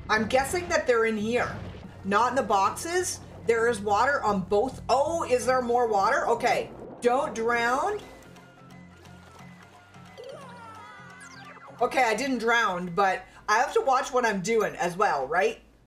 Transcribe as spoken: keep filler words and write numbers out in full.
I'm guessing that they're in here, not in the boxes. There is water on both. Oh, is there more water? Okay, don't drown. Okay, I didn't drown, but I have to watch what I'm doing as well, right?